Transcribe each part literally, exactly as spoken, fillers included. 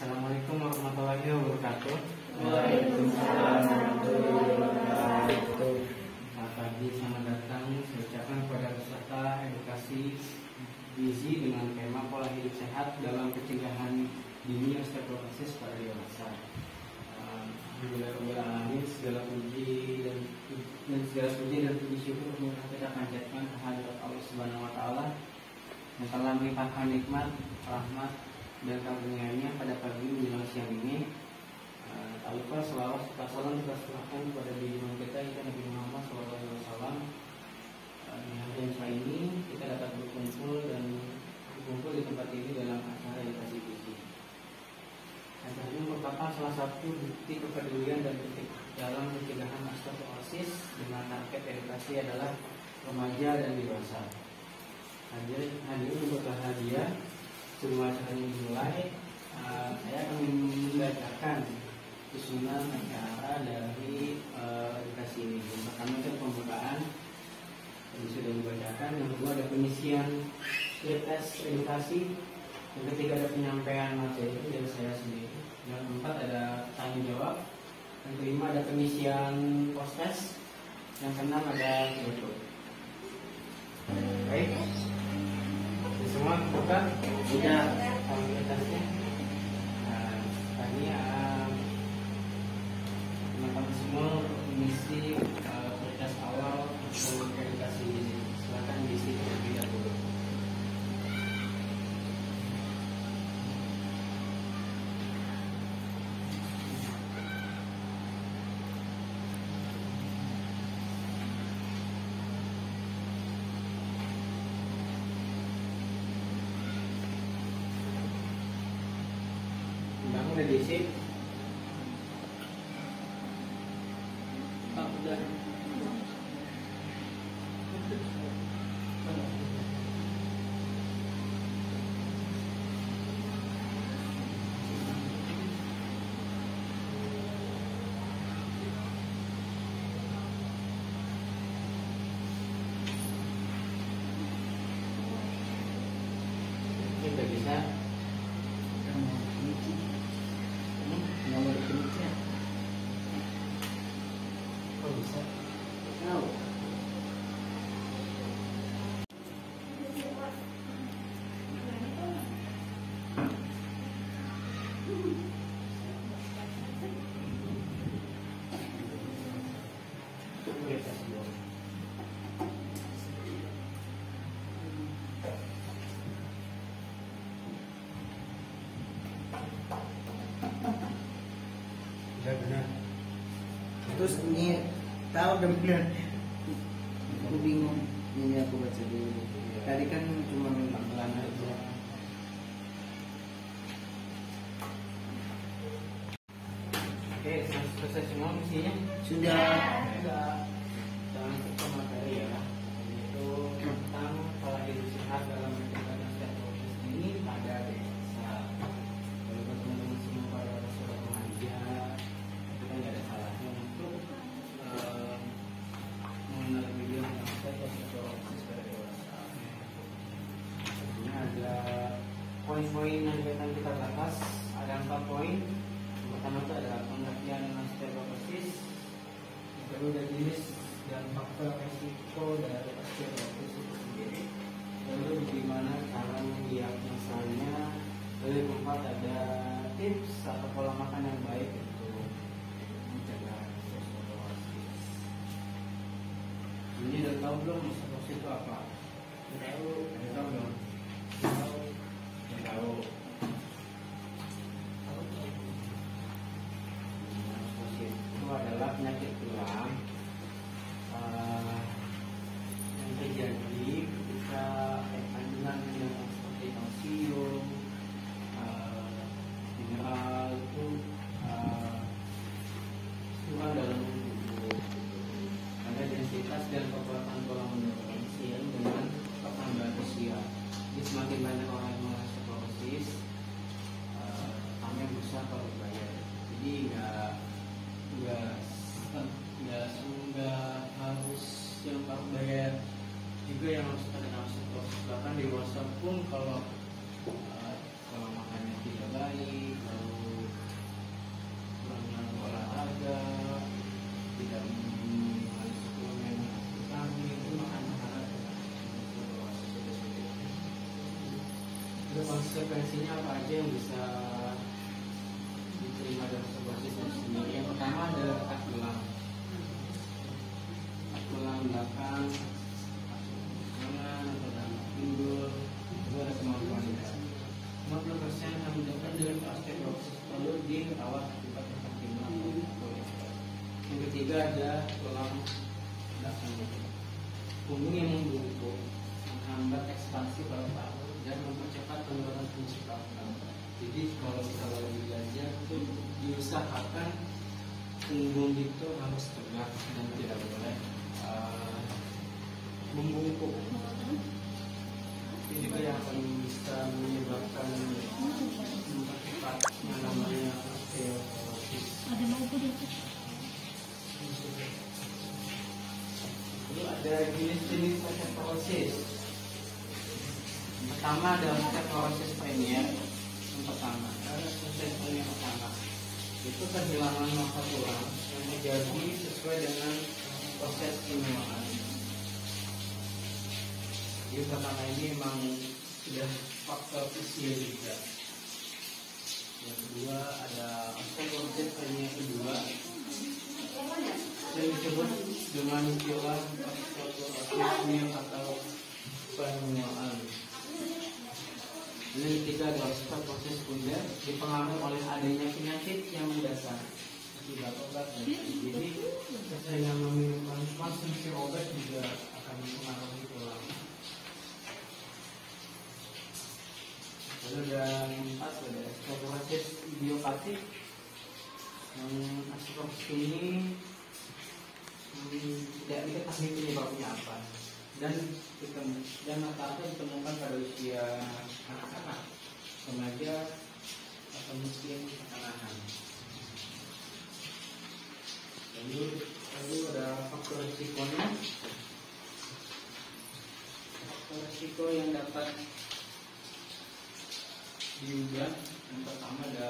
Assalamualaikum warahmatullahi wabarakatuh. Waalaikumsalam warahmatullahi wabarakatuh. Selamat pagi, selamat datang. Saya ucapkan kepada peserta edukasi gizi dengan tema pola hidup sehat dalam pencegahan dini osteoporosis pada dewasa. Alhamdulillah alamin, segala puji dan, dan segala puji dan puji syukur kita panjatkan kehadirat Allah Subhanahu wa taala yang telah melimpahkan nikmat, rahmat dan karunia-Nya pada pagi menjelang siang ini. Uh, tak lupa selawat serta salam kita serahkan kepada junjungan kita yaitu Nabi Muhammad shallallahu alaihi wasallam. Uh, di hari yang selain ini kita dapat berkumpul dan berkumpul di tempat ini dalam acara edukasi gizi. Acara ini merupakan salah satu bukti kepedulian dan bukti dalam pencegahan osteoporosis, di mana target edukasi adalah remaja dan dewasa. Hadir hadir untuk berbahagia. Sebelum acara ini dimulai, uh, saya akan membacakan susunan acara dari uh, edukasi ini. Yang pertama itu pembukaan, yang sudah dibacakan. Yang kedua ada pengisian tes edukasi. Yang ketiga ada penyampaian materi dari saya sendiri. Yang keempat ada tanya jawab. Yang kelima ada pengisian post test. Yang keenam ada foto. Baik. Semua bukan Sudah. komunitasnya. Nah, tadi uh, teman-teman semua mengisi uh, proses awal untuk edukasi ini. Silakan diisi terlebih dahulu. Kamu udah diisi? Pak, udah. Ini udah bisa? Nomor kliniknya. Oh bisa? Tahu. Udah tes dulu. Udah benar. Terus ini tahu udah benar. Aku bingung. Ini aku baca dulu. Tadi kan cuma Pelan-pelan aja. Oke, selesai semua misinya? sudah. Sudah. Jangan lupa materi ya. Yaitu tentang pola hidup sehat dalam pencegahan osteoporosis ini pada dewasa. Kalau buat teman-teman semua pada sudah remaja, itu kan nggak ada salahnya untuk eh, mengenal video tentang osteoporosis pada dewasa. Tentunya ada poin-poin yang akan kita bahas. Ada empat poin. Yang pertama itu ada pengertian osteoporosis. Yang kedua ada jenis dan faktor resiko dari osteoporosis itu sendiri. Lalu bagaimana cara mendiagnosanya. Lalu yang keempat ada tips atau pola makan yang baik untuk mencegah osteoporosis. Ini udah tahu belum osteoporosis itu apa? Tahu. Udah tahu belum? Tahu. Udah tahu. Osteoporosis itu adalah penyakit tulang uh, yang terjadi ketika air kandungan yang seperti kalsium, uh, mineral itu uh, kurang dalam tubuh. Karena densitas dan kekuatan tulang menurun seiring dengan pertambahan usia. Jadi semakin banyak orang yang mengalami osteoporosis, uh, kami berusaha kalau bayar. Jadi nggak nggak nggak nggak harus yang harus bayar juga yang harus terkena osteoporosis. Bahkan dewasa pun kalau uh, pola makannya tidak baik, lalu kurang olahraga, tidak minum suplemen vitamin, itu makan makanan itu konsekuensinya apa aja yang bisa diterima dalam sebuah sistem sendiri. Yang pertama adalah retak tulang, tulang belakang, kanan atau dalam pinggul, itu ada kemampuan lima puluh persen yang mendapat dari osteoporosis perlu dirawat akibat retak tulang. Yang ketiga ada tulang belakang punggung yang membungkuk, menghambat ekspansi paru-paru dan mempercepat penurunan fungsi paru-paru. Jadi kalau misalnya lagi belajar itu diusahakan punggung itu harus tegak dan tidak boleh uh, membungkuk. Ini yang akan bisa menyebabkan mempercepat yang namanya osteoporosis. Ada mau di atas. Lalu ada jenis-jenis osteoporosis. Pertama ada osteoporosis premier. Yang pertama ada osteoporosis yang pertama itu kehilangan massa tulang yang terjadi sesuai dengan proses penyulaan. Jadi pertama ini memang sudah faktor usia juga. Yang kedua ada osteoporosis premier kedua yang disebut dengan istilah osteoporosis atau penyulaan. Ini ketiga adalah osteoporosis sekunder dipengaruhi oleh adanya penyakit yang mendasar akibat obat dan jadi keseringan meminum konsumsi obat juga akan mempengaruhi tulang. Lalu ada yang empat ada osteoporosis idiopatik. Yang osteoporosis ini hmm, tidak diketahui penyebabnya apa dan dan rata-rata ditemukan pada usia anak-anak, remaja atau mungkin pertengahan. Lalu lalu ada faktor risikonya. Faktor risiko yang dapat diubah yang pertama ada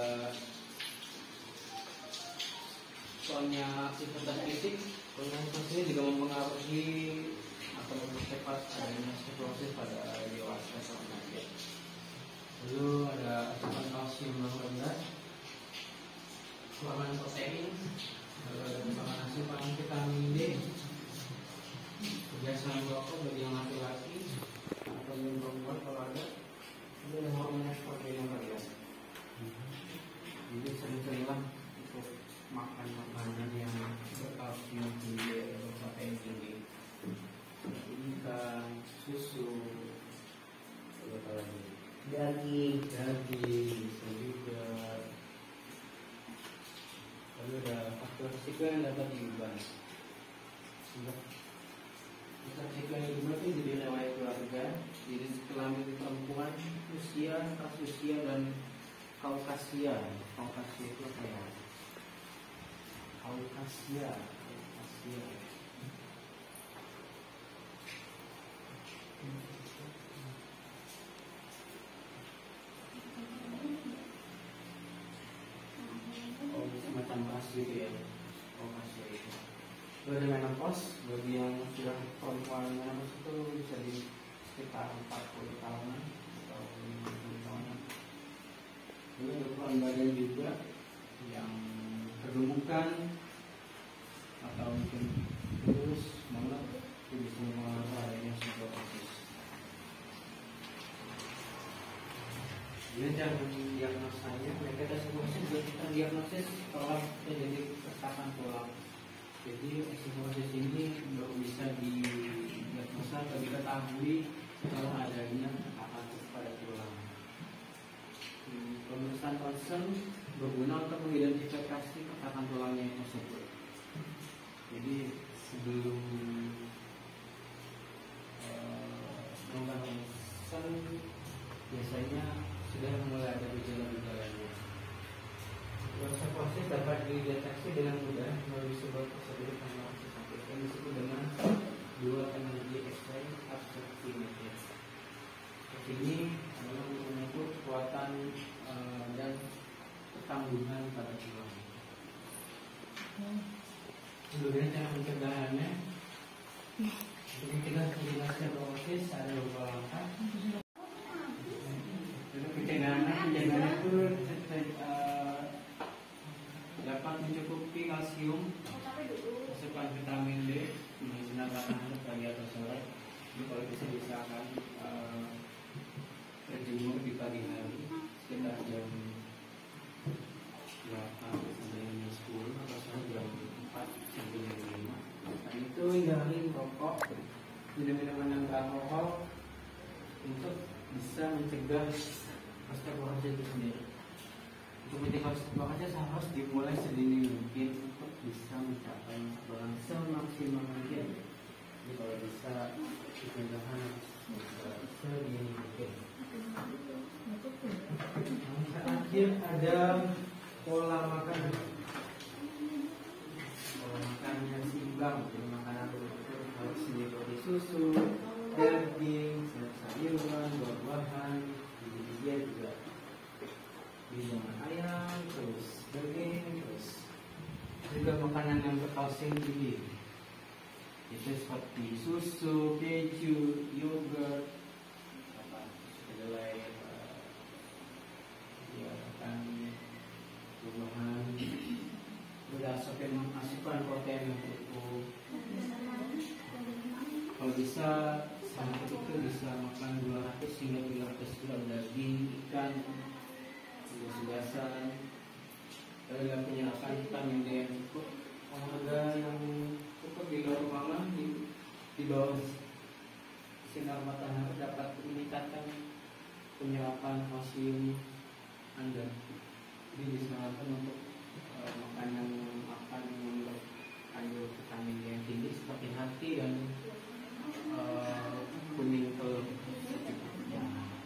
soalnya aktivitas fisik. Aktivitas ini juga mempengaruhi atau mempercepat adanya osteoporosis pada dewasa atau remaja. Lalu ada asupan kalsium yang rendah, kekurangan protein, lalu ada kekurangan asupan vitamin D, kebiasaan merokok bagi yang laki-laki atau yang perempuan kalau ada, itu ada hormon estrogen yang variasi. Jadi sering-seringlah untuk makan makanan yang berkalsium tinggi atau protein tinggi. Ikan, susu, apa lagi? Daging, Daging, bisa juga. Lalu ada faktor risiko yang dapat diubah. Faktor risiko yang diubah itu jadi riwayat keluarga, jadi kelamin perempuan, usia, ras usia dan kaukasia. Kaukasia itu apa ya? Kaukasia, kaukasia. Oh, semacam ras gitu ya. Oh, kasia itu. Lalu ada menopause, bagi yang sudah perempuan menopause itu bisa di sekitar empat puluh tahunan atau lima puluh tahunan. Lalu ada ukuran badan juga yang kegemukan atau mungkin terus malah itu bisa mempengaruhi adanya osteoporosis. Jadi cara mendiagnosanya, mereka tes osteoporosis juga kita diagnosis kalau terjadi keretakan tulang. Jadi osteoporosis ini baru bisa didiagnosa atau diketahui kalau adanya keretakan pada tulang. Pemeriksaan ronsen berguna untuk mengidentifikasi keretakan tulangnya tersebut. Jadi sebelum melakukan uh, ronsen biasanya sudah mulai ada gejala-gejalanya. Osteoporosis dapat dideteksi dengan mudah melalui sebuah prosedur analisis sakit yang disebut dengan dual energy X-ray absorptiometer. Ini adalah untuk mengukur kekuatan kambuhan pada tulang. Kemudian cara pencegahannya, jadi kita menjelaskan proses ada beberapa langkah. Jadi pencegahannya, pencegahan itu uh, dapat mencukupi kalsium, asupan vitamin D, sinar matahari pagi atau sore. Jadi kalau bisa diusahakan uh, berjemur di pagi hari sekitar jam delapan sampai jam sepuluh atau sampai jam empat sampai jam lima. Dan itu hindari rokok, minum-minuman yang beralkohol untuk bisa mencegah osteoporosis itu sendiri. Untuk mencegah osteoporosis harus dimulai sedini mungkin untuk bisa mencapai kekebalan semaksimal mungkin. Jadi kalau bisa pencegahan sedini mungkin. Yang terakhir ada pola makan. Pola makan yang seimbang, jadi makanan itu harus seperti susu, daging, sayuran, buah-buahan, biji-bijian juga. Minuman ayam, terus daging, terus juga makanan yang berkalsium tinggi. Itu seperti susu, keju, yogurt, apa, kedelai, ya kan, buah-buahan, udah asupan asupan protein yang cukup. Kalau bisa sampai itu bisa makan dua ratus hingga tiga ratus gram daging, ikan, gas-gasan, dan penyerapan vitamin D yang cukup, olahraga yang cukup di luar ruangan, di, di bawah sinar matahari dapat meningkatkan penyerapan kalsium Anda. Jadi disarankan untuk uh, makanan makan yang mengandung vitamin D yang tinggi seperti hati dan uh, kuning telur. Ya.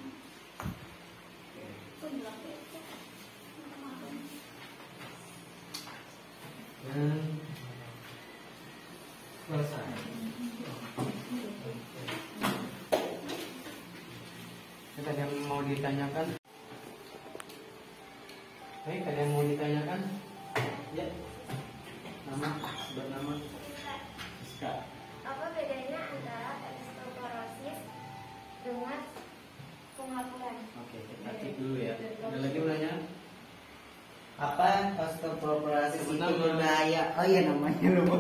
Dan selesai. Kita ada yang mau ditanyakan? Baik, ada yang mau ditanyakan? Ya. Nama, sebut nama. Siska. Apa bedanya antara osteoporosis dengan pengapuran? Oke, kita cek dulu ya. Ada lagi pertanyaan? Apa osteoporosis itu Nama. berbahaya? Oh iya namanya lupa.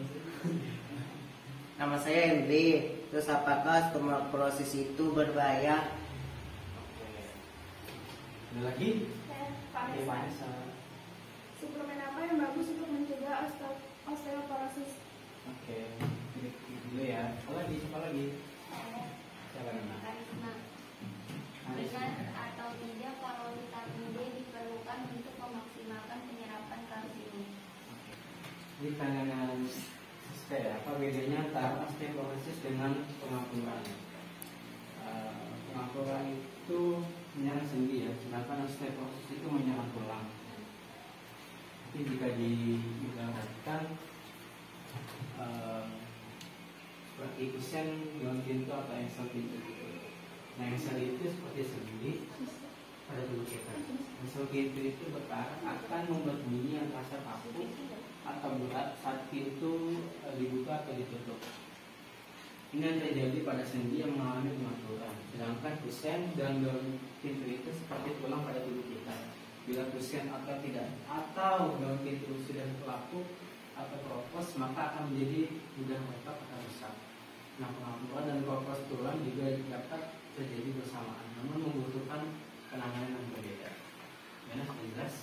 Nama saya Henry. Terus apakah osteoporosis itu berbahaya? Oke. Ada lagi? Pak Oke, Nesa, Vanessa. suplemen apa yang bagus untuk mencegah osteo- osteoporosis? Oke, klik dulu ya. Apa lagi? Siapa lagi? Siapa nama? Karisma. Vanessa. Benar atau tidak kalau vitamin D diperlukan untuk memaksimalkan penyerapan kalsium? Ini pertanyaan Siska ya. Apa bedanya antara osteoporosis dengan pengapuran? Uh, pengapuran itu menyerang sendi ya, sedangkan osteoporosis itu menyerang tulang. Tapi jika diibaratkan uh, seperti kusen daun pintu atau engsel pintu gitu. Nah, engsel itu seperti sendi pada tubuh kita. Engsel pintu itu berkarat akan membuat bunyi yang terasa kaku atau berat saat pintu uh, dibuka atau ditutup. Ini yang terjadi pada sendi yang mengalami pengaturan. Sedangkan kusen dan daun pintu itu seperti tulang pada tubuh kita. Bila kusen atau tidak atau daun pintu sudah terlapuk atau keropos, maka akan menjadi mudah retak atau rusak. Nah, pengaturan dan keropos tulang juga dapat terjadi bersamaan, namun membutuhkan penanganan yang berbeda. Ya, sudah jelas.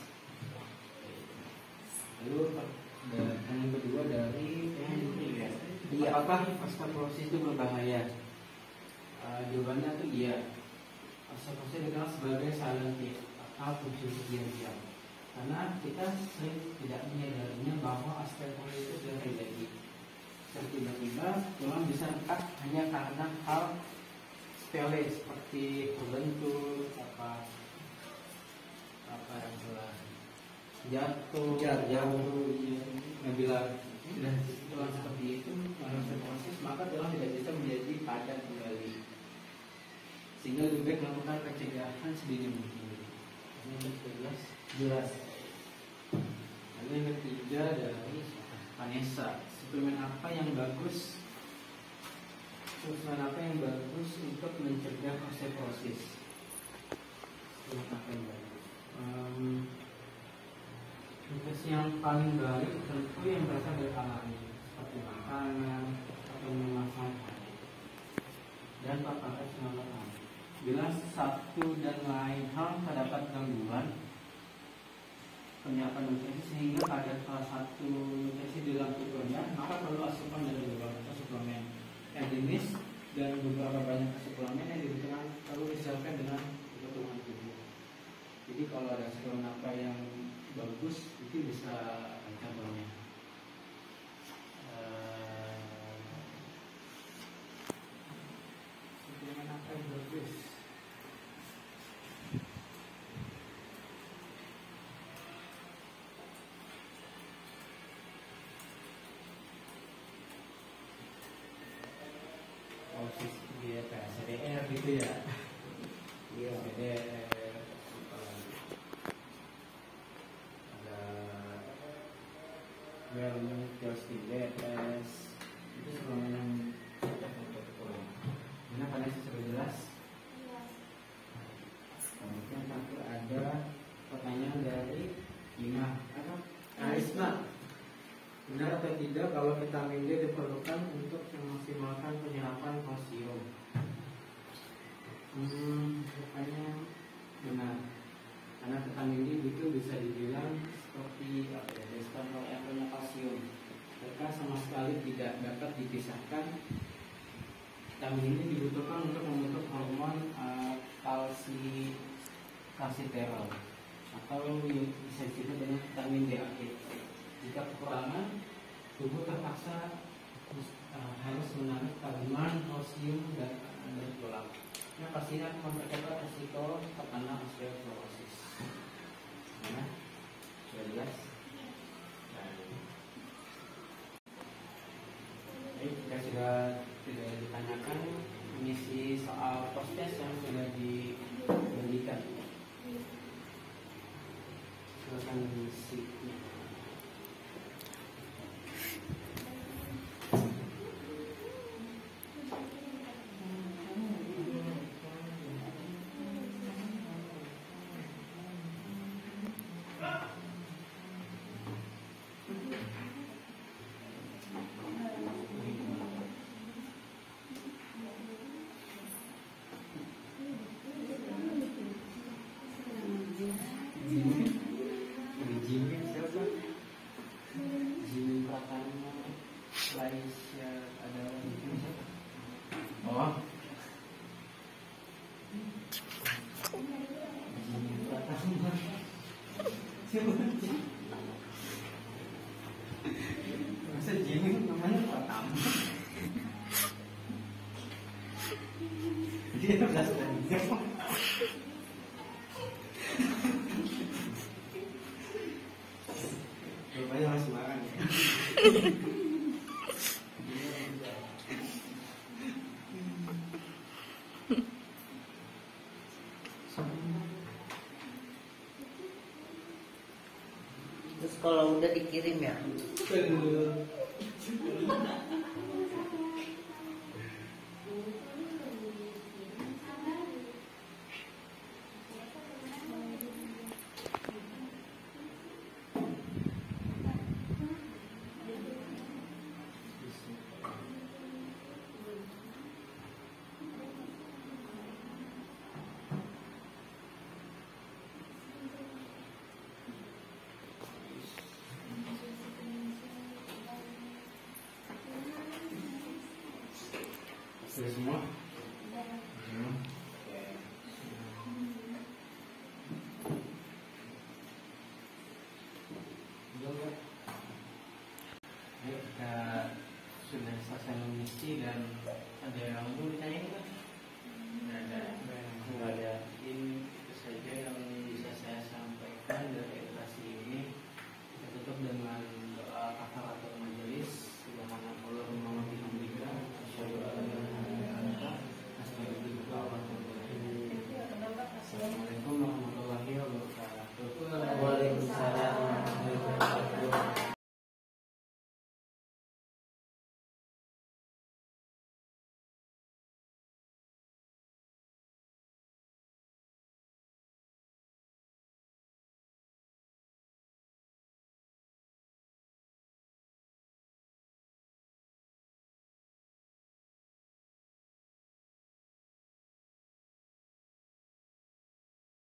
Lalu yang kedua dari yang Iya, apakah osteoporosis itu berbahaya? Uh, jawabannya itu iya. Osteoporosis dikenal sebagai silent killer atau pencuri diam-diam. Karena kita sering tidak menyadarinya bahwa osteoporosis itu sudah terjadi. Dan tiba-tiba tulang bisa retak hanya karena hal sepele seperti terbentur, apa apa yang telah jatuh, jatuh, iya. Nah, bila sudah tulang seperti itu osteoporosis, maka tulang tidak bisa menjadi padat kembali, sehingga lebih baik melakukan pencegahan sedini mungkin. Ini jelas. Jelas. Yang ketiga dari Vanessa, suplemen apa yang bagus? Suplemen apa yang bagus untuk mencegah osteoporosis? Suplemen apa yang bagus? Um, nutrisi yang paling baik tentu yang berasal dari alami, seperti makanan atau memasak dan paparan semalaman. Bila satu dan lain hal terdapat gangguan penyerapan nutrisi sehingga ada salah satu nutrisi di dalam tubuhnya, maka perlu asupan dari beberapa suplemen endemis dan beberapa banyak suplemen yang dibutuhkan perlu disesuaikan dengan kebutuhan tubuh. Jadi kalau ada suplemen apa yang bagus itu bisa contohnya suplemen apa yang bagus? Dia kayak C D R gitu ya. Iya, C D R. Ada Wellness Justice itu suplemen yang cocok untuk kurang. Mana kalian sudah jelas? Kemudian satu ada pertanyaan dari Ima apa? Arisma. Benar atau tidak kalau vitamin D diperlukan untuk memaksimalkan penyerapan kalsium? Hmm, rupanya benar. Karena vitamin D itu bisa dibilang seperti apa ya, desktop yang punya kalsium. Mereka sama sekali tidak dapat dipisahkan. Vitamin ini dibutuhkan untuk membentuk hormon uh, kalsi kalsiterol atau bisa disebut dengan vitamin D aktif. Jika kekurangan, tubuh terpaksa uh, harus menarik tabungan kalsium dan dari tulang. Nah, pastinya akan mempercepat resiko terkena osteoporosis. Nah, sudah jelas? Baik, jika sudah tidak ditanyakan, mengisi soal post-test yang sudah diberikan. Silakan isi. Masa Jimmy namanya pertama. Dia belas tadi. Rupanya masih makan ya. Terus kalau udah dikirim ya? Sudah semua?